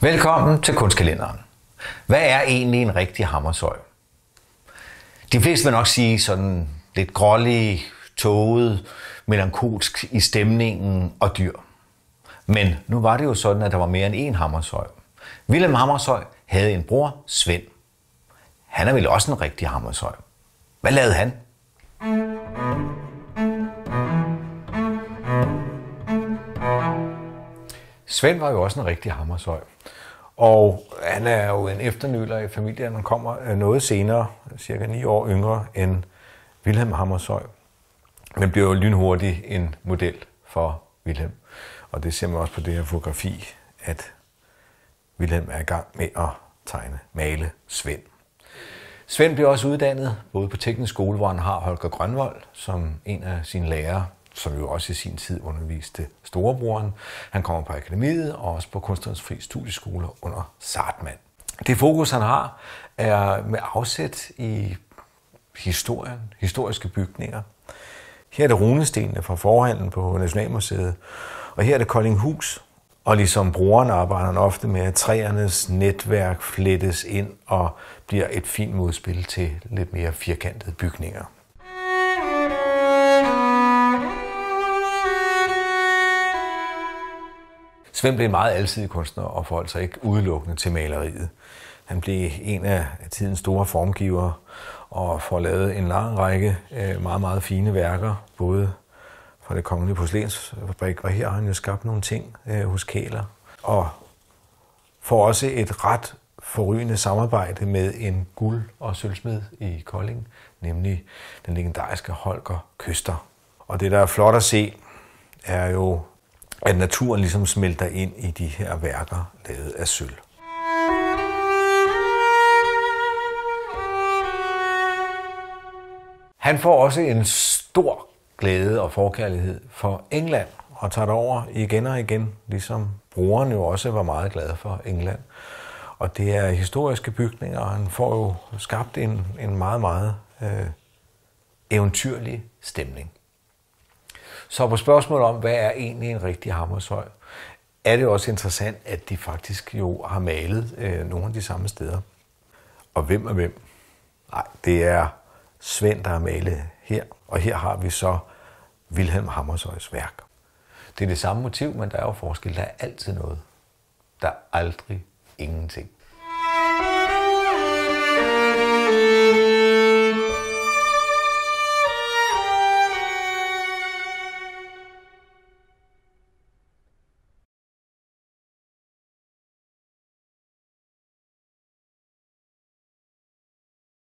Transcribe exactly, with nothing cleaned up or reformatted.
Velkommen til Kunstkalenderen. Hvad er egentlig en rigtig hammersøj? De fleste vil nok sige sådan lidt grålig, tåget, melankolsk i stemningen og dyr. Men nu var det jo sådan, at der var mere end én hammersøj. Vilhelm Hammershøi havde en bror, Svend. Han er vel også en rigtig hammersøj. Hvad lavede han? Svend var jo også en rigtig hammersøj. Og han er jo en efternøler i familien. Han kommer noget senere, cirka ni år yngre end Vilhelm Hammershøi. Men bliver jo lynhurtigt en model for Vilhelm. Og det ser man også på det her fotografi, at Vilhelm er i gang med at tegne, male Svend. Svend bliver også uddannet både på teknisk skole, hvor han har Holger Grønvold som en af sine lærere, som jo også i sin tid underviste storebroren. Han kommer på akademiet og også på Kunstnernes Fri Studieskoler under Zahrtmann. Det fokus, han har, er med afsæt i historien, historiske bygninger. Her er det runestenene fra forhallen på Nationalmuseet, og her er det Koldinghus. Og ligesom broren arbejder han ofte med, at træernes netværk flettes ind og bliver et fint modspil til lidt mere firkantede bygninger. Svend blev en meget alsidig kunstner og forholdt sig ikke udelukkende til maleriet. Han blev en af tidens store formgivere og får lavet en lang række meget, meget fine værker, både fra Det Kongelige Porcelænsfabrik, og her har han jo skabt nogle ting hos Kæler. Og får også et ret forrygende samarbejde med en guld- og sølvsmed i Kolding, nemlig den legendariske Holger Køster. Og det, der er flot at se, er jo, at naturen ligesom smelter ind i de her værker lavet af sølv. Han får også en stor glæde og forkærlighed for England og tager over igen og igen, ligesom broren jo også var meget glad for England. Og det er historiske bygninger, og han får jo skabt en, en meget, meget øh, eventyrlig stemning. Så på spørgsmålet om, hvad er egentlig en rigtig hammersøj, er det også interessant, at de faktisk jo har malet øh, nogle af de samme steder. Og hvem er hvem? Nej, det er Svend, der har malet her, og her har vi så Vilhelm Hammershøis værk. Det er det samme motiv, men der er jo forskel. Der er altid noget. Der er aldrig ingenting.